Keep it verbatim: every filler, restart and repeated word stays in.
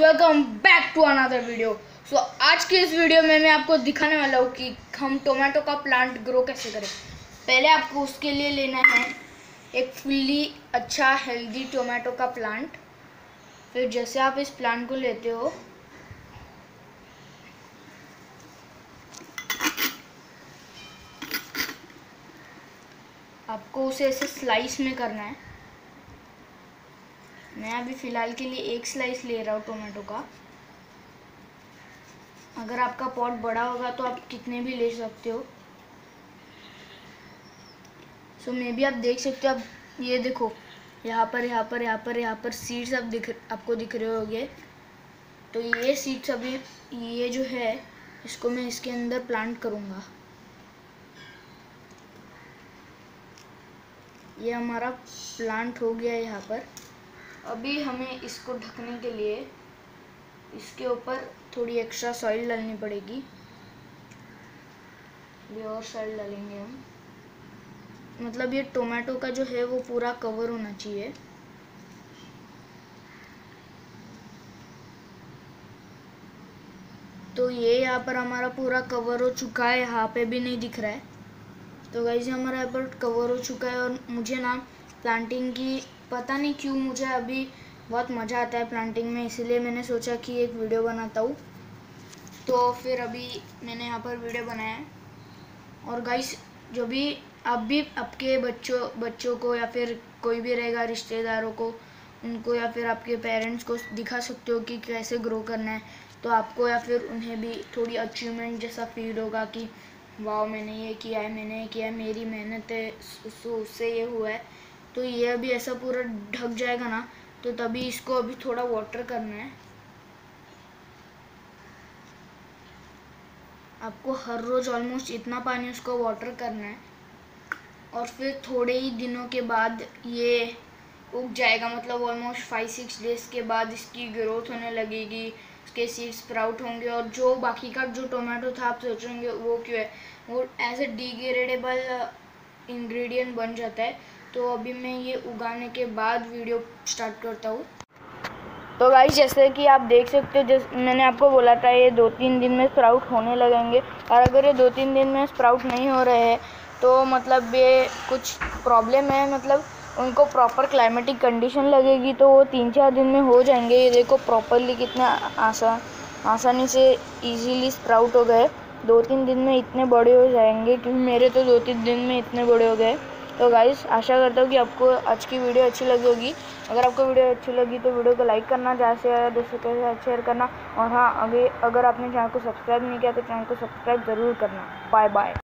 Welcome back to another video. So आज की इस वीडियो में मैं आपको दिखाने वाला हूँ कि हम टोमेटो का प्लांट ग्रो कैसे करें। पहले आपको उसके लिए लेना है एक फुल्ली अच्छा हेल्दी टोमेटो का प्लांट। फिर जैसे आप इस प्लांट को लेते हो आपको उसे ऐसे स्लाइस में करना है। मैं अभी फ़िलहाल के लिए एक स्लाइस ले रहा हूँ टोमेटो का। अगर आपका पॉट बड़ा होगा तो आप कितने भी ले सकते हो। सो मे बी आप देख सकते हो। अब ये देखो, यहाँ पर यहाँ पर यहाँ पर यहाँ पर सीड्स आप दिख आपको दिख रहे होंगे। तो ये सीड्स अभी ये जो है इसको मैं इसके अंदर प्लांट करूँगा। ये हमारा प्लांट हो गया है यहाँ पर। अभी हमें इसको ढकने के लिए इसके ऊपर थोड़ी एक्स्ट्रा सॉइल डालनी पड़ेगी। ये और सॉइल डालेंगे हम, मतलब ये टोमेटो का जो है वो पूरा कवर होना चाहिए। तो ये यहाँ पर हमारा पूरा कवर हो चुका है, यहाँ पे भी नहीं दिख रहा है। तो गाइस हमारा यहाँ पर कवर हो चुका है। और मुझे ना प्लांटिंग की पता नहीं क्यों मुझे अभी बहुत मज़ा आता है प्लांटिंग में, इसलिए मैंने सोचा कि एक वीडियो बनाता हूँ। तो फिर अभी मैंने यहाँ पर वीडियो बनाया है। और गाइस जो भी आप भी आपके बच्चों बच्चों को या फिर कोई भी रहेगा रिश्तेदारों को, उनको या फिर आपके पेरेंट्स को दिखा सकते हो कि कैसे ग्रो करना है। तो आपको या फिर उन्हें भी थोड़ी अचीवमेंट जैसा फील होगा कि वाह मैंने ये किया है, मैंने ये किया है, मेरी मेहनत है, उससे ये हुआ है। तो ये अभी ऐसा पूरा ढक जाएगा ना, तो तभी इसको अभी थोड़ा वाटर करना है। आपको हर रोज़ ऑलमोस्ट इतना पानी उसको वाटर करना है। और फिर थोड़े ही दिनों के बाद ये उग जाएगा, मतलब ऑलमोस्ट फाइव सिक्स डेज़ के बाद इसकी ग्रोथ होने लगेगी, उसके सीड्स स्प्राउट होंगे। और जो बाकी का जो टोमेटो था आप सोचेंगे वो क्यों है, वो एज ए डिग्रेडेबल इंग्रेडिएंट बन जाता है। तो अभी मैं ये उगाने के बाद वीडियो स्टार्ट करता हूँ। तो गाइस जैसे कि आप देख सकते हो, जैसे मैंने आपको बोला था ये दो तीन दिन में स्प्राउट होने लगेंगे। और अगर ये दो तीन दिन में स्प्राउट नहीं हो रहे हैं तो मतलब ये कुछ प्रॉब्लम है, मतलब उनको प्रॉपर क्लाइमेटिक कंडीशन लगेगी तो वो तीन चार दिन में हो जाएंगे। ये देखो प्रॉपरली कितना आसान आसानी से इजीली स्प्राउट हो गए। दो तीन दिन में इतने बड़े हो जाएंगे, क्योंकि मेरे तो दो तीन दिन में इतने बड़े हो गए। तो गाइस आशा करता हूँ कि आपको आज की वीडियो अच्छी लगी होगी। अगर आपको वीडियो अच्छी लगी तो वीडियो को लाइक करना, ज़्यादा से ज़्यादा दोस्तों के साथ शेयर करना। और हाँ, अगर अगर आपने चैनल को सब्सक्राइब नहीं किया तो चैनल को सब्सक्राइब ज़रूर करना। Bye bye.